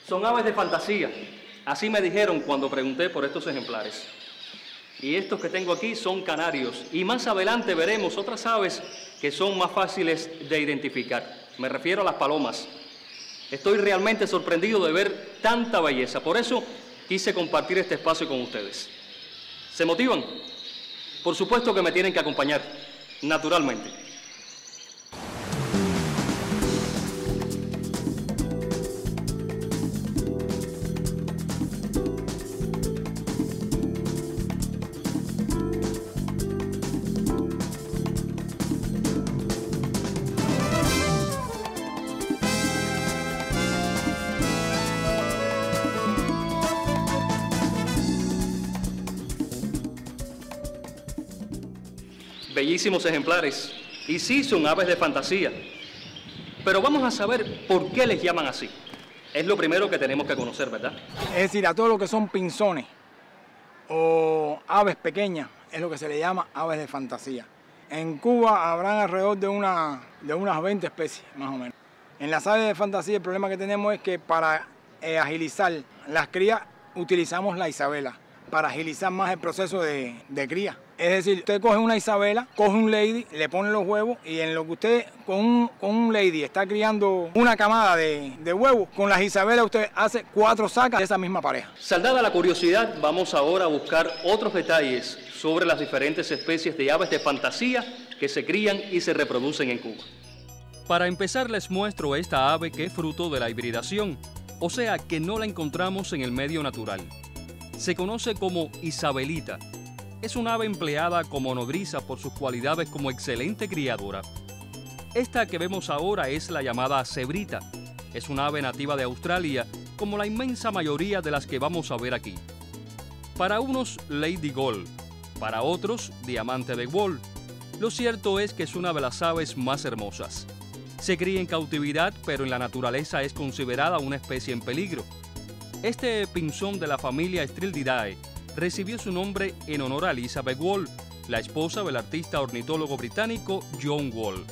Son aves de fantasía. Así me dijeron cuando pregunté por estos ejemplares. Y estos que tengo aquí son canarios. Y más adelante veremos otras aves que son más fáciles de identificar. Me refiero a las palomas. Estoy realmente sorprendido de ver tanta belleza. Por eso quise compartir este espacio con ustedes. ¿Se motivan? Por supuesto que me tienen que acompañar, naturalmente. Bellísimos ejemplares, y sí son aves de fantasía. Pero vamos a saber por qué les llaman así. Es lo primero que tenemos que conocer, ¿verdad? Es decir, a todo lo que son pinzones o aves pequeñas es lo que se le llama aves de fantasía. En Cuba habrán alrededor de unas 20 especies, más o menos. En las aves de fantasía el problema que tenemos es que para agilizar las crías utilizamos la Isabela, para agilizar más el proceso de cría. Es decir, usted coge una Isabela, coge un lady, le pone los huevos y en lo que usted con un lady está criando una camada de huevos, con las Isabelas usted hace 4 sacas de esa misma pareja. Saldada la curiosidad, vamos ahora a buscar otros detalles sobre las diferentes especies de aves de fantasía que se crían y se reproducen en Cuba. Para empezar les muestro esta ave que es fruto de la hibridación, o sea que no la encontramos en el medio natural. Se conoce como Isabelita. Es una ave empleada como nodriza por sus cualidades como excelente criadora. Esta que vemos ahora es la llamada cebrita. Es una ave nativa de Australia, como la inmensa mayoría de las que vamos a ver aquí. Para unos, Lady Gold. Para otros, Diamante de Wall. Lo cierto es que es una de las aves más hermosas. Se cría en cautividad, pero en la naturaleza es considerada una especie en peligro. Este pinzón de la familia Strildidae recibió su nombre en honor a Elizabeth Wall, la esposa del artista ornitólogo británico John Wall.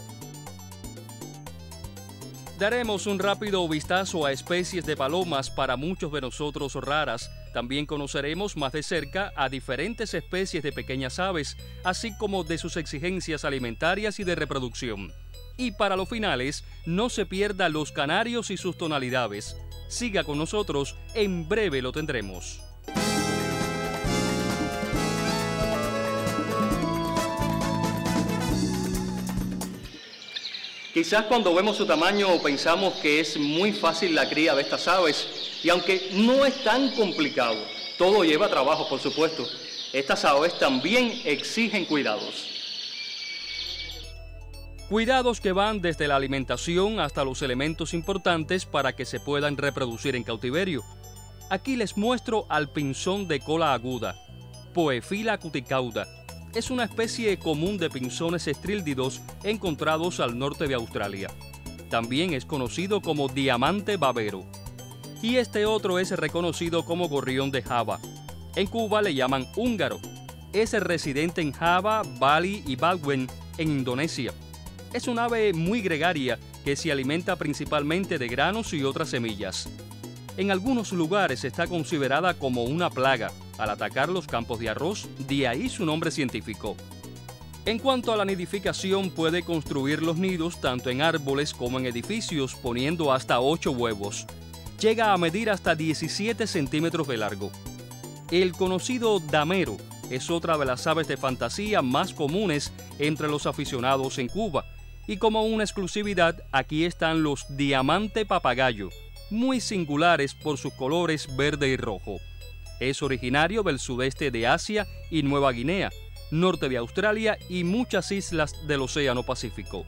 Daremos un rápido vistazo a especies de palomas para muchos de nosotros raras. También conoceremos más de cerca a diferentes especies de pequeñas aves, así como de sus exigencias alimentarias y de reproducción. Y para los finales, no se pierda los canarios y sus tonalidades. Siga con nosotros, en breve lo tendremos. Quizás cuando vemos su tamaño pensamos que es muy fácil la cría de estas aves, y aunque no es tan complicado, todo lleva trabajo, por supuesto. Estas aves también exigen cuidados. Cuidados que van desde la alimentación hasta los elementos importantes para que se puedan reproducir en cautiverio. Aquí les muestro al pinzón de cola aguda, Poephila cuticauda. Es una especie común de pinzones estríldidos encontrados al norte de Australia. También es conocido como diamante babero. Y este otro es reconocido como gorrión de Java. En Cuba le llaman húngaro. Es residente en Java, Bali y Baldwin, en Indonesia. Es un ave muy gregaria que se alimenta principalmente de granos y otras semillas. En algunos lugares está considerada como una plaga al atacar los campos de arroz, de ahí su nombre científico. En cuanto a la nidificación, puede construir los nidos tanto en árboles como en edificios, poniendo hasta 8 huevos. Llega a medir hasta 17 centímetros de largo. El conocido damero es otra de las aves de fantasía más comunes entre los aficionados en Cuba. Y como una exclusividad, aquí están los diamante papagayo, muy singulares por sus colores verde y rojo. Es originario del sudeste de Asia y Nueva Guinea, norte de Australia y muchas islas del Océano Pacífico.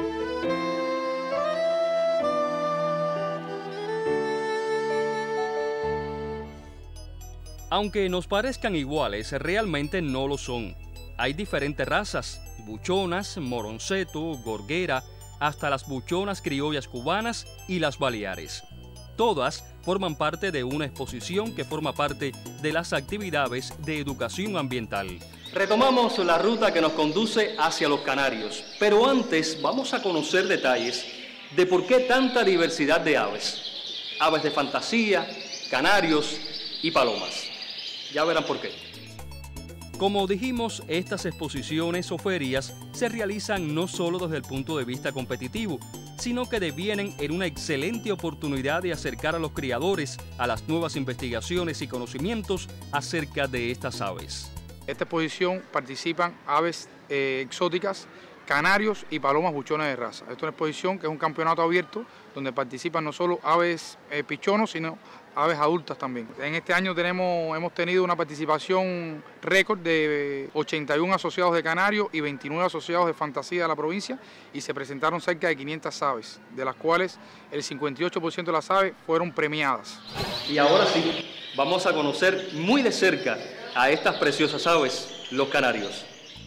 Aunque nos parezcan iguales, realmente no lo son. Hay diferentes razas, buchonas, moronceto, gorguera, hasta las buchonas criollas cubanas y las baleares. Todas forman parte de una exposición que forma parte de las actividades de educación ambiental. Retomamos la ruta que nos conduce hacia los Canarios, pero antes vamos a conocer detalles de por qué tanta diversidad de aves. aves de fantasía, canarios y palomas. Ya verán por qué. Como dijimos, estas exposiciones o ferias se realizan no solo desde el punto de vista competitivo, sino que devienen en una excelente oportunidad de acercar a los criadores a las nuevas investigaciones y conocimientos acerca de estas aves. En esta exposición participan aves exóticas, canarios y palomas buchones de raza. Esta es una exposición que es un campeonato abierto donde participan no solo aves pichonos, sino aves adultas también. En este año hemos tenido una participación récord de 81 asociados de canarios y 29 asociados de fantasía de la provincia y se presentaron cerca de 500 aves, de las cuales el 58% de las aves fueron premiadas. Y ahora sí, vamos a conocer muy de cerca a estas preciosas aves, los canarios.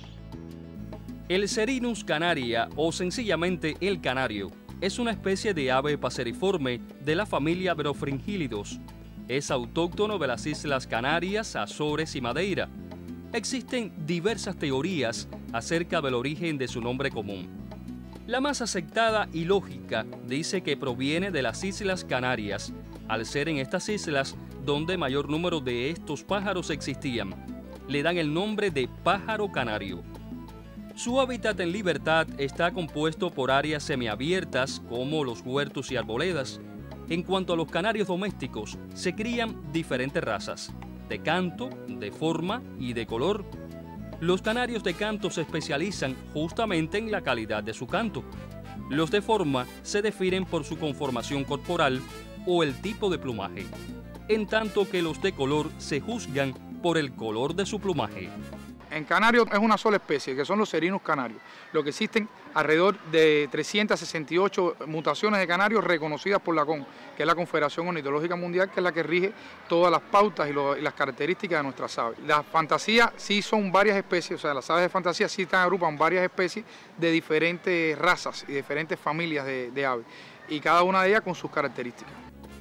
El Serinus canaria, o sencillamente el canario, es una especie de ave paseriforme de la familia Brofringílidos. Es autóctono de las Islas Canarias, Azores y Madeira. Existen diversas teorías acerca del origen de su nombre común. La más aceptada y lógica dice que proviene de las Islas Canarias, al ser en estas islas donde mayor número de estos pájaros existían. Le dan el nombre de pájaro canario. Su hábitat en libertad está compuesto por áreas semiabiertas como los huertos y arboledas. En cuanto a los canarios domésticos, se crían diferentes razas, de canto, de forma y de color. Los canarios de canto se especializan justamente en la calidad de su canto. Los de forma se definen por su conformación corporal o el tipo de plumaje, en tanto que los de color se juzgan por el color de su plumaje. En canario es una sola especie, que son los Serinus canarios. Lo que existen alrededor de 368 mutaciones de canarios reconocidas por la CON, que es la Confederación Ornitológica Mundial, que es la que rige todas las pautas y las características de nuestras aves. Las fantasías sí son varias especies, o sea, las aves de fantasía sí agrupan varias especies de diferentes razas y diferentes familias de aves, y cada una de ellas con sus características.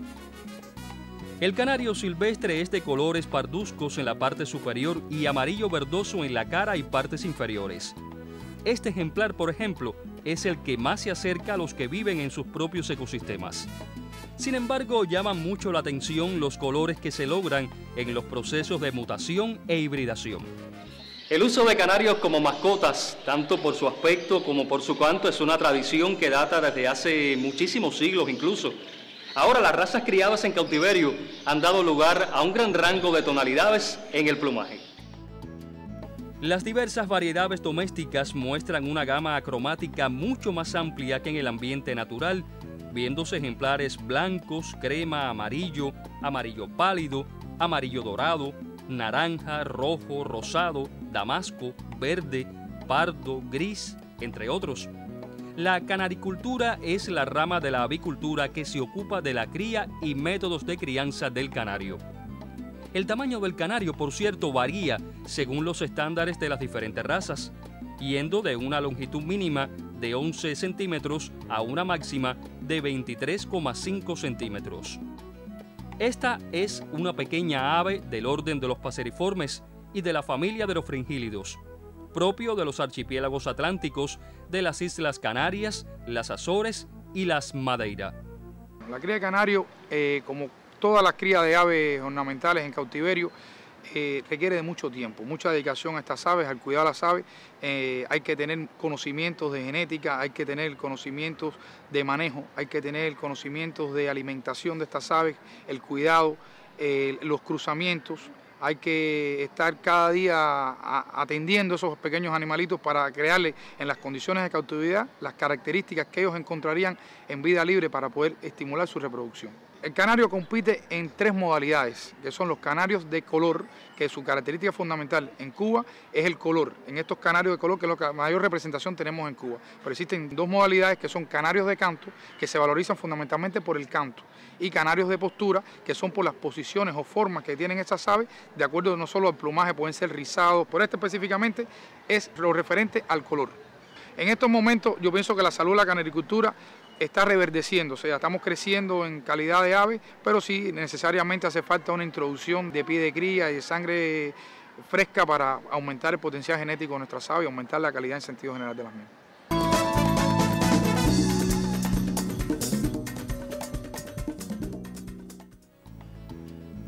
El canario silvestre es de colores parduzcos en la parte superior y amarillo verdoso en la cara y partes inferiores. Este ejemplar, por ejemplo, es el que más se acerca a los que viven en sus propios ecosistemas. Sin embargo, llaman mucho la atención los colores que se logran en los procesos de mutación e hibridación. El uso de canarios como mascotas, tanto por su aspecto como por su canto, es una tradición que data desde hace muchísimos siglos incluso. Ahora las razas criadas en cautiverio han dado lugar a un gran rango de tonalidades en el plumaje. Las diversas variedades domésticas muestran una gama cromática mucho más amplia que en el ambiente natural, viéndose ejemplares blancos, crema, amarillo, amarillo pálido, amarillo dorado, naranja, rojo, rosado, damasco, verde, pardo, gris, entre otros. La canaricultura es la rama de la avicultura que se ocupa de la cría y métodos de crianza del canario. El tamaño del canario, por cierto, varía según los estándares de las diferentes razas, yendo de una longitud mínima de 11 centímetros a una máxima de 23,5 centímetros. Esta es una pequeña ave del orden de los paseriformes y de la familia de los fringílidos, propio de los archipiélagos atlánticos de las Islas Canarias, las Azores y las Madeira. La cría de canario, como todas las crías de aves ornamentales en cautiverio, requiere de mucho tiempo, mucha dedicación a estas aves, al cuidado de las aves. Hay que tener conocimientos de genética, hay que tener conocimientos de manejo, hay que tener conocimientos de alimentación de estas aves, el cuidado, los cruzamientos. Hay que estar cada día atendiendo a esos pequeños animalitos para crearles en las condiciones de cautividad las características que ellos encontrarían en vida libre para poder estimular su reproducción. El canario compite en 3 modalidades, que son los canarios de color, que su característica fundamental en Cuba es el color. En estos canarios de color, que es lo que mayor representación tenemos en Cuba. Pero existen 2 modalidades que son canarios de canto, que se valorizan fundamentalmente por el canto, y canarios de postura, que son por las posiciones o formas que tienen estas aves, de acuerdo no solo al plumaje, pueden ser rizados, pero este específicamente es lo referente al color. En estos momentos yo pienso que la salud de la canaricultura está reverdeciendo, o sea, estamos creciendo en calidad de ave, pero sí necesariamente hace falta una introducción de pie de cría y de sangre fresca para aumentar el potencial genético de nuestras aves y aumentar la calidad en sentido general de las mismas.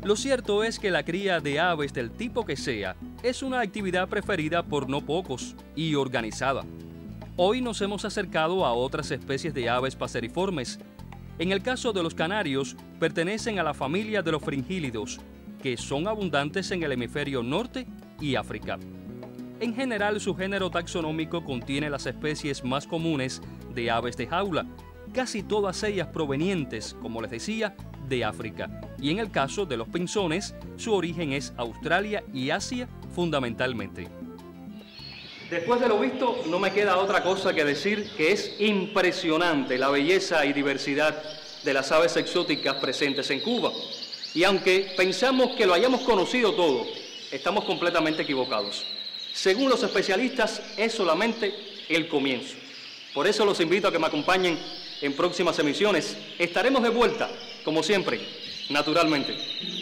Lo cierto es que la cría de aves del tipo que sea es una actividad preferida por no pocos y organizada. Hoy nos hemos acercado a otras especies de aves paseriformes. En el caso de los canarios, pertenecen a la familia de los fringílidos, que son abundantes en el hemisferio norte y África. En general, su género taxonómico contiene las especies más comunes de aves de jaula, casi todas ellas provenientes, como les decía, de África. Y en el caso de los pinzones, su origen es Australia y Asia fundamentalmente. Después de lo visto, no me queda otra cosa que decir que es impresionante la belleza y diversidad de las aves exóticas presentes en Cuba. Y aunque pensamos que lo hayamos conocido todo, estamos completamente equivocados. Según los especialistas, es solamente el comienzo. Por eso los invito a que me acompañen en próximas emisiones. Estaremos de vuelta, como siempre, naturalmente.